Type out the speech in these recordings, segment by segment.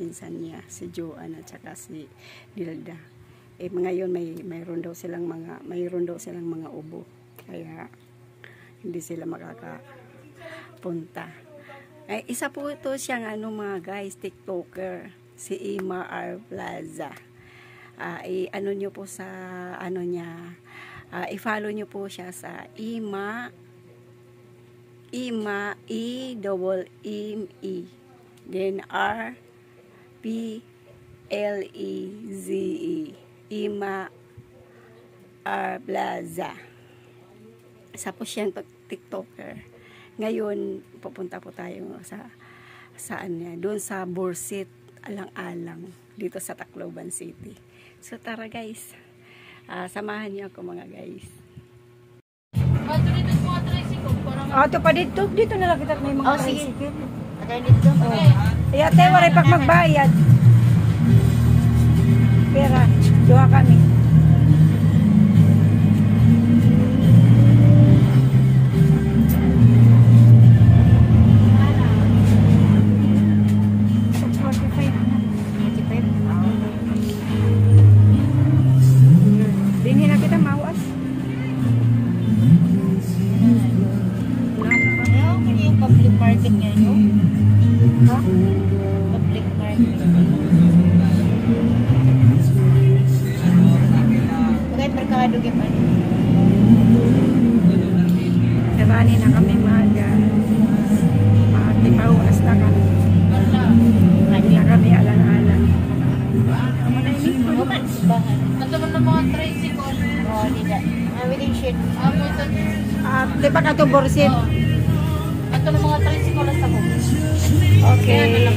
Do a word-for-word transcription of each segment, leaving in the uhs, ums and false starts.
pinsan niya, si Joanne at saka si Dilda. Eh ngayon may mayroon daw silang mga mayroon daw silang mga ubo. Kaya hindi sila makakapunta. Ay, isa po ito siyang ano mga guys, TikToker, si Ima R. Plaza. Uh, i ano nyo po sa ano niya, uh, i-follow nyo po siya sa Ima Ima E double M E then R P L E Z E Ima R. Plaza. Isa po siyang TikToker. Ngayon pupunta po tayo sa saan niya, doon sa Borsit, Alang-alang, dito sa Tacloban City. So tara guys, uh, samahan niyo ako mga guys. Oh, ito pa dito. Dito na lang kita may mga oh, tricycle. Ada dito. Okay. Iya, tayo waray pag magbayad. Pera, doha kami. Nabani na kami maga. Matipawas na kami. Lagi na kami alang-alang. Ato mo na mga tricycle. Oo, dida. Everything shit. Ah, di ba ka ito borsit? Ato na mga tricycle sa ko. Okay.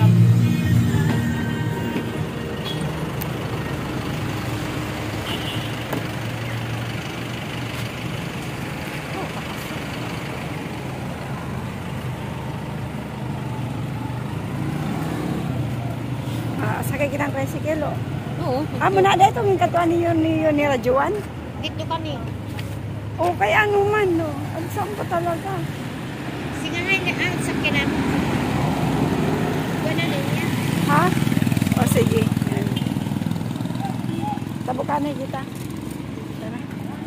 Sakay kitang tricycle, o. Oo. Ah, muna na ito, yung katuan niyo ni Rajuan? Dito kami. O, kaya ano man, no? Ang saan pa talaga? Sige nga, ang sakyan namin. Buwan na niya. Ha? O, sige. Tabukan na kita. Tara.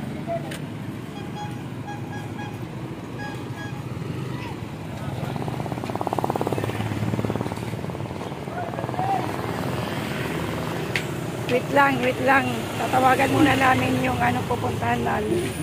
Wait lang, wait lang. Tatawagan muna namin yung ano pupuntahan namin.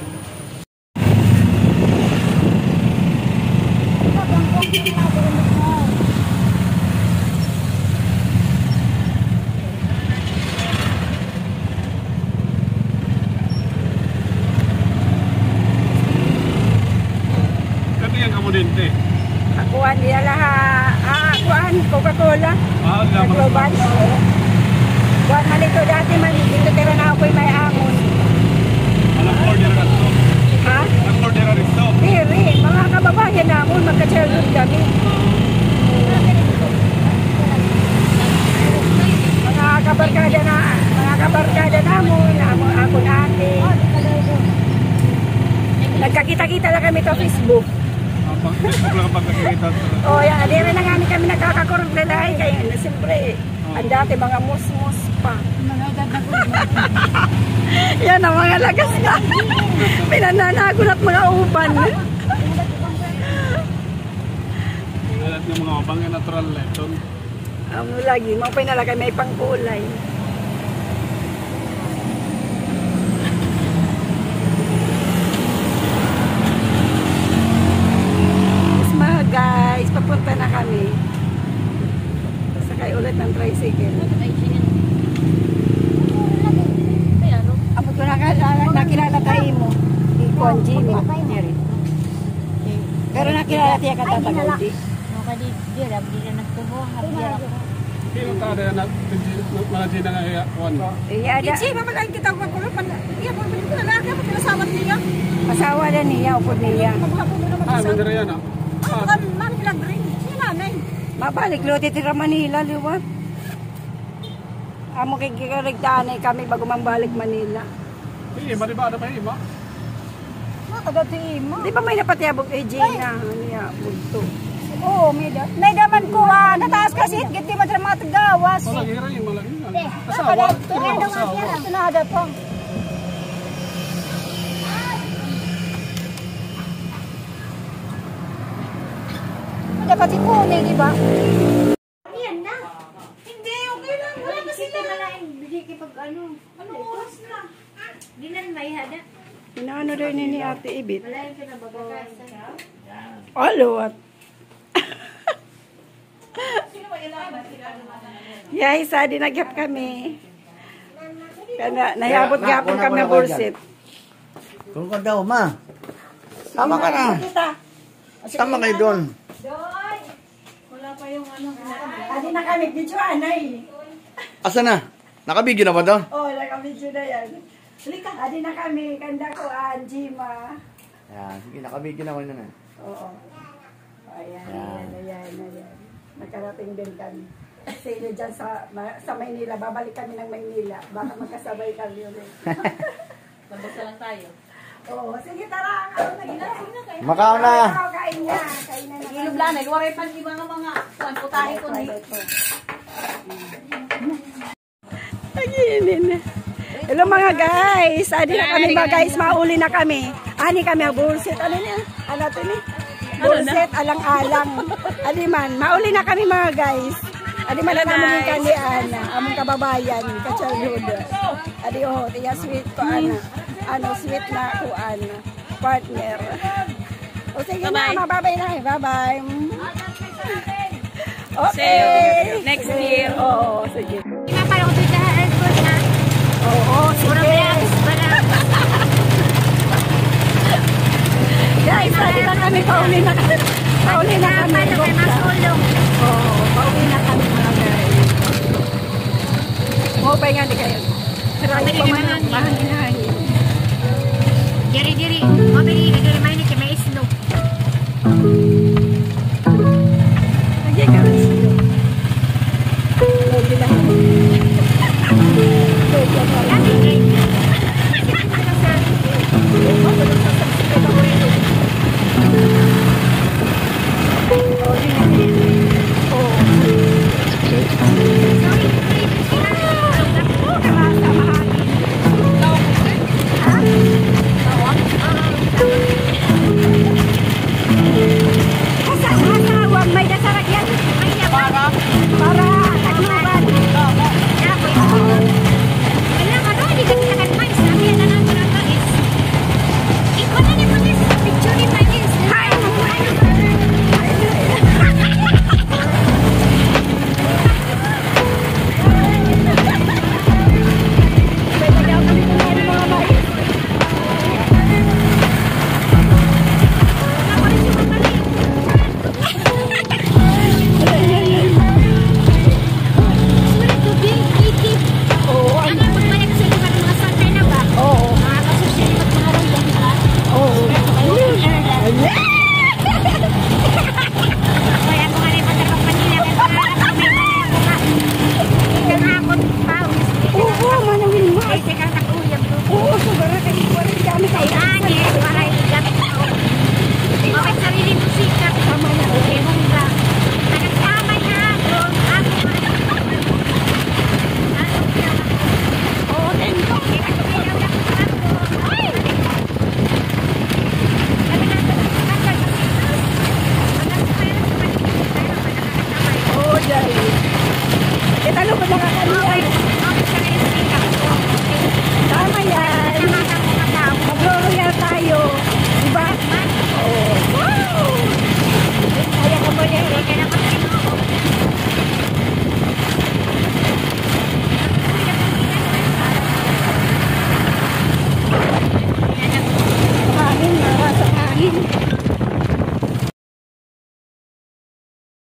Kano yung kamudente? Akuan niya lahat. Ah, akuan. Coca-Cola. Ah, Tacloban. Buwan man ito dati man. Dito tira na ako'y may amon. Alam order ka ito? Ha? Alam order ka ito? Diri. Mga kababayan na amon. Magka-childhood kami. Mga kabarkada na. Mga kabarkada na amon. Amon ako natin. Nagkakita-kita lang kami sa Facebook. Pag Facebook lang kapag nakikita. O, yan. Diri na nga kami nagkakakurog na lahi. Kaya, siyempre, ang dati mga mus-mus pa. Yan ang mga lagas na. Pinananagon at mga uban. Alat ng mga obang yung natural na ito. Ano lagi, mga pinalagay may pangkulay. Mas mga guys, papunta na kami. Sakay ulit ng tricycle. Amo ko nakilala tayo mo. Ikuan Jima. Pero nakilala tayo ka tatagod di. No, kadi dia dah beli nak tubuh habis ako. Hindi ka ada na mga dina nga iyakuan. Iya ada. Kasi mamalain kita ko ko pan. Iya mo ko na lang ako pinasawat niya. Asawa dan niya upod niya. Maghapon na Ah, naman. mandira yan ah. Ah, kan man ilang ring. Sila nay. Mabalik lo titira Manila liwa. Amo kay gikarigdaan kami bago mambalik Manila. Hindi, mali ba? Ano pa yung ima? Mga taga-tima. Di ba may napatiyabog kay Gina niya bulto. Oo, may da. May daman ko, ah, nataas kasi, giti mo dyan mga tagawas. Malaki rin yung malaki. Asawa? Tunada po. Dapat ikunin, di ba? Yan na. Hindi, okay lang. Wala na sila. Bigay kipag ano. Anong oras na? Di na may hada. Inaano rin ni Ate Ibit. Wala yung pinabagawasan. Alot. Guys, adi nagyap kami. Kana nayabot gyapon kami bursit. Tulong ka daw, ma. Sama ka na. Sama kayo doon. Adi na kami video anay. Asa na? Nakabigyo na ba to? Oh, naka-video na yan. Halika, adi na kami kanda ko Anjima. Yan, sige, nakabigyo na na. Oo. Ayan, ayan, ayan, ayan. Nakarating din kami. Sino dyan sa, ma- sa Maynila, babalik kami ng Maynila. Baka magkasabay kami ulit. Nabasa lang tayo. Oo, sige tara. Ano na ginasing na kayo? Makaw na. Ikaw, kain na. Kain na na. Ilog lang, nagwaray pa iba nga mga kuwan putahe ko na. Ayun na. Hello mga guys. Adi na kami mga guys. Mauli na kami. Ani kami ang bullshit. Ano niya? Ano ito ni? Bullshit, alang-alang. Adi man. Mauli na kami mga guys. Adi man na namin yung kandian. Among kababayan. Kachalhood. Adi oh. Tiya sweet ko ano. Ano sweet na kuan. Partner. O sige na. Mababay na. Bye-bye. Okay. Next year. Oo. Sige. Pinapalo ko dito sa airport na. Oo. Puro Sige. bilis ba na? Guys, adi na kami. Pauli na kami. Pauli na kami. Paano kayo masulong? Oo, pauwi na kami mga guys. Mupay nga di kayo. Sarang pa man ang mahangin-hangin. Diri-diri